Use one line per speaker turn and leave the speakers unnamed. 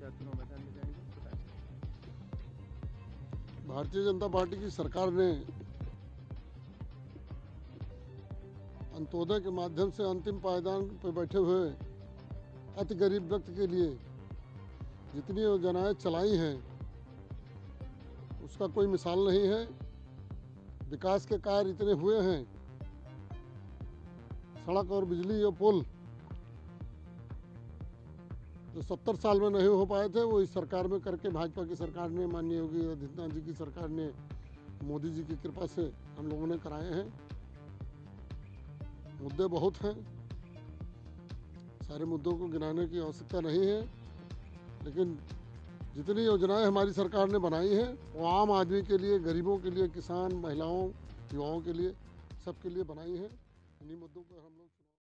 क्या चुनाव मैदान में जाएंगे, बताएं।
भारतीय जनता पार्टी की सरकार ने अंत्योदय के माध्यम से अंतिम पायदान पर बैठे हुए अति गरीब व्यक्ति के लिए जितनी योजनाएं चलाई हैं उसका कोई मिसाल नहीं है। विकास के कार्य इतने हुए हैं, सड़क और बिजली और पुल जो 70 साल में नहीं हो पाए थे वो इस सरकार में करके भाजपा की सरकार ने, माननीय योगी आदित्यनाथ जी की सरकार ने, मोदी जी की कृपा से हम लोगों ने कराए हैं। मुद्दे बहुत हैं, सारे मुद्दों को गिनाने की आवश्यकता नहीं है, लेकिन जितनी योजनाएं हमारी सरकार ने बनाई हैं वो आम आदमी के लिए, गरीबों के लिए, किसान, महिलाओं, युवाओं के लिए, सबके लिए बनाई हैं। इन्हीं मुद्दों पर हम लोग